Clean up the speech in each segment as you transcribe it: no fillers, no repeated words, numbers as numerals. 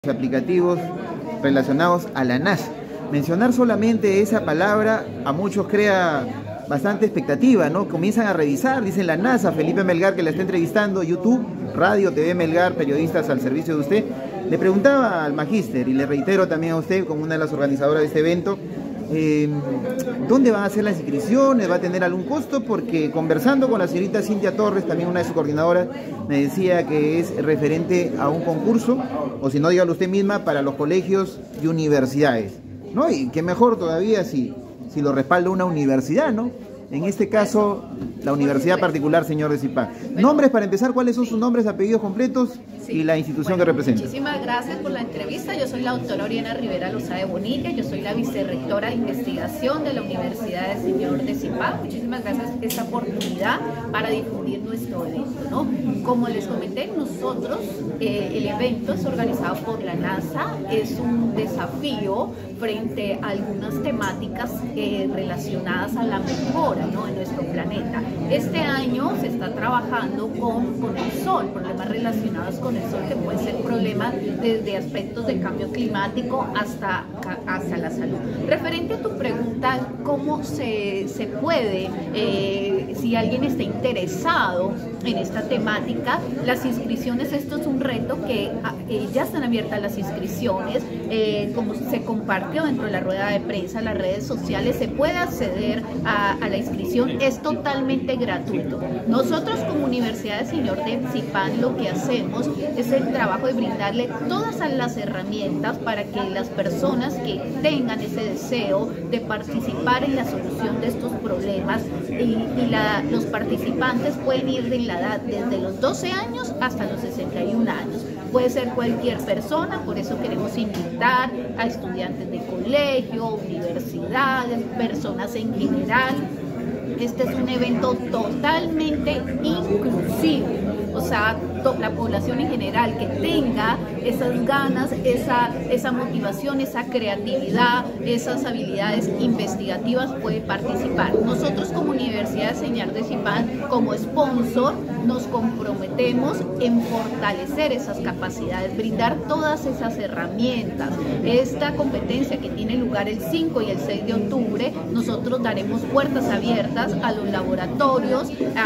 aplicativos relacionados a la NASA. Mencionar solamente esa palabra a muchos crea bastante expectativa, ¿no? Comienzan a revisar, dicen la NASA, Felipe Melgar, que la está entrevistando, YouTube, Radio, TV Melgar, periodistas al servicio de usted. Le preguntaba al magíster, y le reitero también a usted, como una de las organizadoras de este evento, ¿dónde van a hacer las inscripciones? ¿Va a tener algún costo? Porque conversando con la señorita Cintia Torres, también una de sus coordinadoras, me decía que es referente a un concurso, o si no, dígalo usted misma, para los colegios y universidades, ¿no? Y qué mejor todavía si lo respalda una universidad, ¿no? En este caso, la Universidad Particular Señor de Zipán. Nombres, para empezar, ¿cuáles son sus nombres, apellidos completos y la institución que representa? Muchísimas gracias por la entrevista. Yo soy la doctora Oriana Rivera Lozada de Bonilla, yo soy la vicerrectora de investigación de la Universidad de Señor de Zipán. Muchísimas gracias por esta oportunidad para difundir nuestro evento, ¿no? Como les comenté, nosotros, el evento es organizado por la NASA, es un desafío frente a algunas temáticas relacionadas a la mejora, ¿no?, en nuestro planeta. Este año se está trabajando con el sol, problemas relacionados con el sol, que pueden ser problemas desde aspectos de cambio climático hasta la salud. Referente a tu pregunta, ¿cómo se puede, si alguien está interesado en esta temática, las inscripciones? Esto es un reto que ya están abiertas las inscripciones, como se compartió dentro de la rueda de prensa, las redes sociales, se puede acceder a la inscripción, es totalmente gratuito. Nosotros como Universidad de Señor de Zipán lo que hacemos es el trabajo de brindarle todas las herramientas para que las personas que tengan ese deseo de participar en la solución de estos problemas, los participantes pueden ir de la edad desde los 12 años hasta los 61 años. Puede ser cualquier persona, por eso queremos invitar a estudiantes de colegio, universidades, personas en general. Este es un evento totalmente inclusivo, o sea, la población en general que tenga esas ganas, esa motivación, esa creatividad, esas habilidades investigativas puede participar. Nosotros como Universidad de Señor de Zipán, como sponsor, nos comprometemos en fortalecer esas capacidades, brindar todas esas herramientas. Esta competencia que tiene lugar el 5 y el 6 de octubre, nosotros daremos puertas abiertas a los laboratorios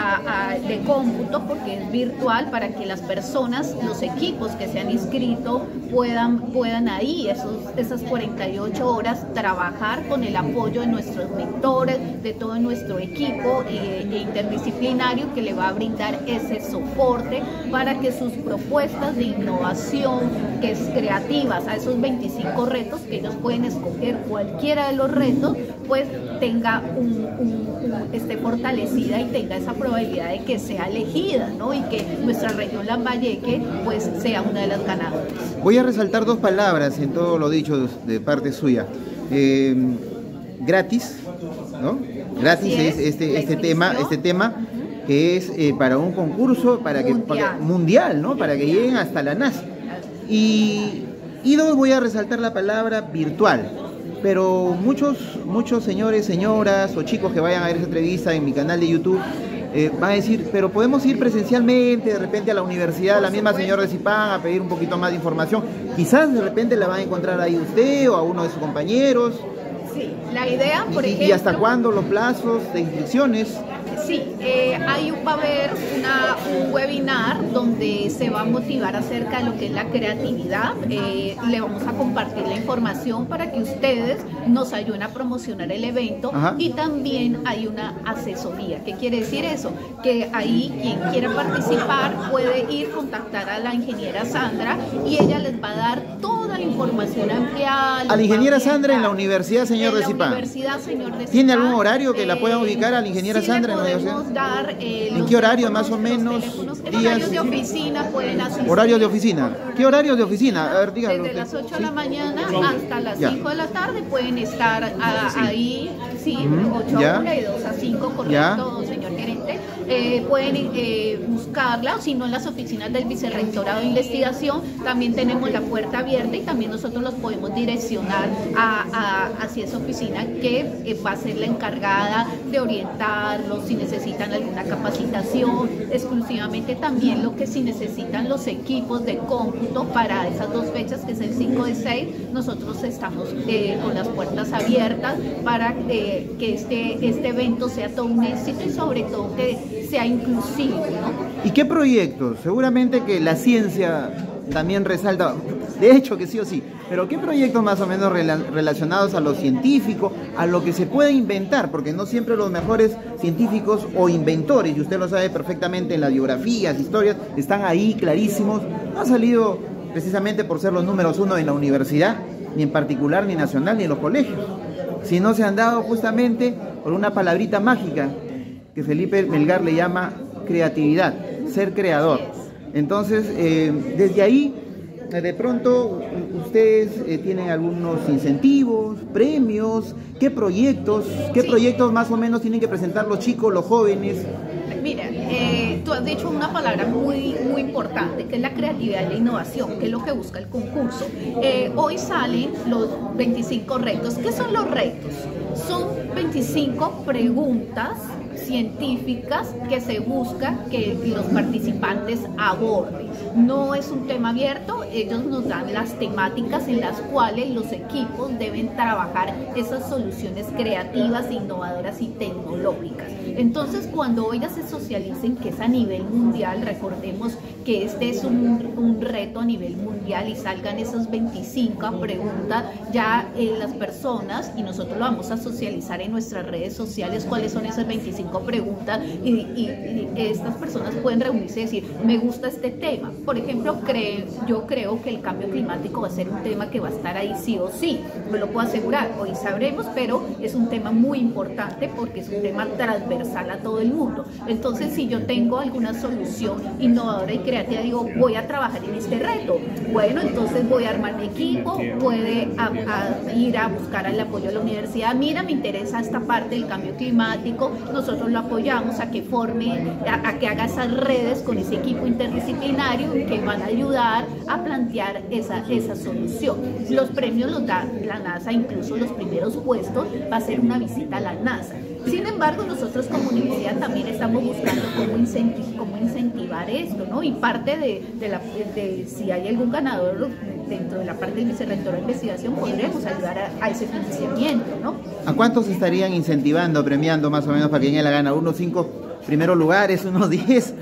de cómputo, porque es virtual, para que las personas, los equipos que se han inscrito puedan ahí, esas 48 horas, trabajar con el apoyo de nuestros mentores, de todo nuestro equipo interdisciplinario, que le va a brindar ese soporte para que sus propuestas de innovación, que es creativas, a esos 25 retos, que ellos pueden escoger cualquiera de los retos, pues tenga esté fortalecida y tenga esa probabilidad de que sea elegida, ¿no? Y que nuestra región Lambayeque pues sea una de las ganadoras. Voy a resaltar dos palabras en todo lo dicho de parte suya. Gratis, ¿no? Gratis es este tema que es para un concurso mundial, ¿no? Para que lleguen hasta la NASA. Y dos, voy a resaltar la palabra virtual. Pero muchos señores, señoras o chicos que vayan a ver esa entrevista en mi canal de YouTube van a decir, pero podemos ir presencialmente de repente a la universidad, a la misma Señor de Zipán, a pedir un poquito más de información. Quizás de repente la van a encontrar ahí usted o a uno de sus compañeros. Sí, la idea, por ejemplo... ¿Y hasta cuándo los plazos de inscripciones? Sí, va a haber un webinar donde se va a motivar acerca de lo que es la creatividad. Le vamos a compartir la información para que ustedes nos ayuden a promocionar el evento. Ajá. Y también hay una asesoría. ¿Qué quiere decir eso? Que ahí quien quiera participar puede ir a contactar a la ingeniera Sandra y ella les va a dar toda la información ampliada. A la ingeniera Sandra en la Universidad Señor de Zipán. ¿Tiene algún horario que la puedan ubicar a la ingeniera Sandra en la universidad? Dar, ¿en qué horario más o menos? En horarios de oficina pueden asistir. ¿Horarios de oficina? ¿Qué horarios de oficina? A ver, díganlo. Desde las 8 de la mañana hasta las 5 de la tarde pueden estar ahí, sí, 8 a 1 y 2 a 5, correcto, señor gerente. Pueden buscarla, o si no, en las oficinas del vicerrectorado de investigación también tenemos la puerta abierta y también nosotros los podemos direccionar hacia esa oficina que va a ser la encargada de orientarlos si necesitan alguna capacitación, exclusivamente también lo que si necesitan los equipos de cómputo pronto para esas dos fechas, que es el 5 de 6, nosotros estamos con las puertas abiertas para que este evento sea todo un éxito y sobre todo que sea inclusivo, ¿no? ¿Y qué proyectos? Seguramente que la ciencia también resalta, de hecho que sí o sí, pero ¿qué proyectos más o menos relacionados a lo científico, a lo que se puede inventar? Porque no siempre los mejores científicos o inventores, y usted lo sabe perfectamente en las biografías, historias, están ahí clarísimos, no han salido precisamente por ser los números uno en la universidad, ni en particular, ni nacional, ni en los colegios, sino se han dado justamente por una palabrita mágica que Felipe Melgar le llama creatividad, ser creador. Entonces, desde ahí, de pronto, ustedes tienen algunos incentivos, premios, ¿qué proyectos más o menos tienen que presentar los chicos, los jóvenes? Mira, tú has dicho una palabra muy importante, que es la creatividad y la innovación, que es lo que busca el concurso. Hoy salen los 25 retos. ¿Qué son los retos? Son 25 preguntas científicas que se busca que los participantes aborden. No es un tema abierto, ellos nos dan las temáticas en las cuales los equipos deben trabajar esas soluciones creativas, innovadoras y tecnológicas. Entonces, cuando ellas se socialicen, que es a nivel mundial, recordemos que este es un reto a nivel mundial y salgan esas 25 preguntas, ya las personas, y nosotros lo vamos a socializar en nuestras redes sociales, cuáles son esas 25 preguntas, y estas personas pueden reunirse y decir, me gusta este tema. Por ejemplo, yo creo que el cambio climático va a ser un tema que va a estar ahí sí o sí, me lo puedo asegurar, hoy sabremos, pero es un tema muy importante porque es un tema transversal a todo el mundo. Entonces, si yo tengo alguna solución innovadora y creativa, digo, voy a trabajar en este reto, bueno, entonces voy a armar mi equipo, puede ir a buscar el apoyo de la universidad, mira, me interesa esta parte del cambio climático, nosotros lo apoyamos a que forme, a que haga esas redes con ese equipo interdisciplinario que van a ayudar a plantear esa solución. Los premios los da la NASA, incluso los primeros puestos va a ser una visita a la NASA. Sin embargo, nosotros como universidad también estamos buscando cómo incentivar esto, ¿no? Y parte de si hay algún ganador dentro de la parte del vicerrector de investigación, podremos ayudar a ese financiamiento, ¿no? ¿A cuántos estarían incentivando, premiando más o menos para que alguien la gana? ¿Unos 5 primeros lugares, unos 10?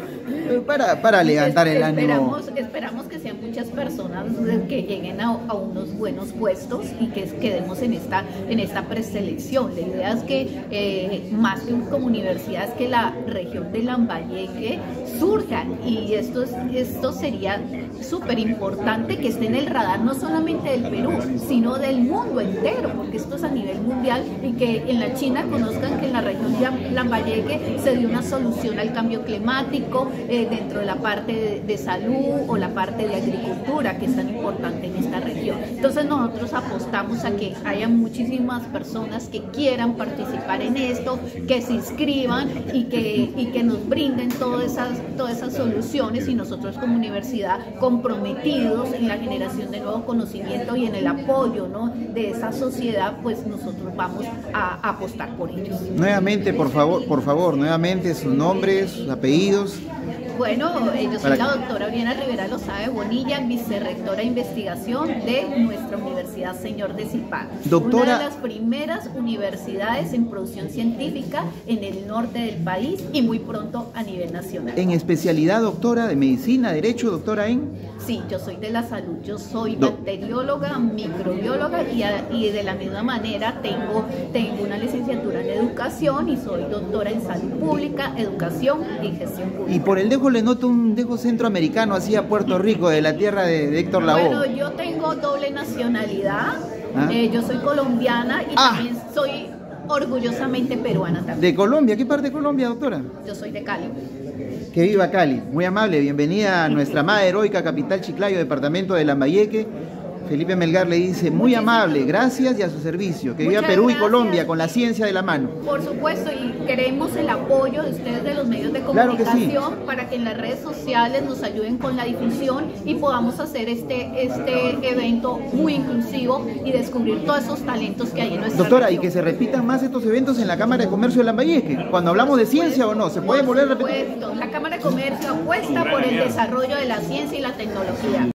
Para levantar el ánimo. Esperamos que sean muchas personas que lleguen a unos buenos puestos y que quedemos en esta preselección. La idea es que más que como universidad, es que la región de Lambayeque surja, y esto sería súper importante que esté en el radar no solamente del Perú, sino del mundo entero, porque esto es a nivel mundial, y que en la China conozcan que en la región de Lambayeque se dio una solución al cambio climático, dentro de la parte de salud o la parte de agricultura, que es tan importante en esta región. Entonces nosotros apostamos a que haya muchísimas personas que quieran participar en esto, que se inscriban y que nos brinden todas esas soluciones, y nosotros como universidad comprometidos en la generación de nuevo conocimiento y en el apoyo, ¿no?, de esa sociedad, pues nosotros vamos a apostar por ellos. Nuevamente, por favor, nuevamente sus nombres, sus apellidos. Bueno, yo soy la doctora Oriana Rivera Lozada de Bonilla, vicerrectora de investigación de nuestra Universidad Señor de Zipán. Doctora, una de las primeras universidades en producción científica en el norte del país y muy pronto a nivel nacional. En especialidad, doctora, de medicina, derecho, doctora en... Sí, yo soy de la salud, yo soy bacterióloga, microbióloga y de la misma manera tengo una licenciatura en educación y soy doctora en salud pública, educación y gestión pública. Y por el dejo le noto un dejo centroamericano, así a Puerto Rico, de la tierra de Héctor Lavoe. Bueno, yo tengo doble nacionalidad, yo soy colombiana y también soy orgullosamente peruana también. ¿De Colombia? ¿Qué parte de Colombia, doctora? Yo soy de Cali. Que viva Cali. Muy amable, bienvenida a nuestra amada heroica capital Chiclayo, departamento de Lambayeque. Felipe Melgar le dice, muy amable, gracias y a su servicio. Que viva Perú y Colombia con la ciencia de la mano. Por supuesto, y queremos el apoyo de ustedes, de los medios de comunicación, claro que sí, para que en las redes sociales nos ayuden con la difusión y podamos hacer este evento muy inclusivo y descubrir todos esos talentos que hay en nuestra Doctora, región. Y que se repitan más estos eventos en la Cámara de Comercio de Lambayeque. Cuando hablamos de ciencia o no, ¿se puede volver a repetir? La Cámara de Comercio apuesta por el desarrollo de la ciencia y la tecnología.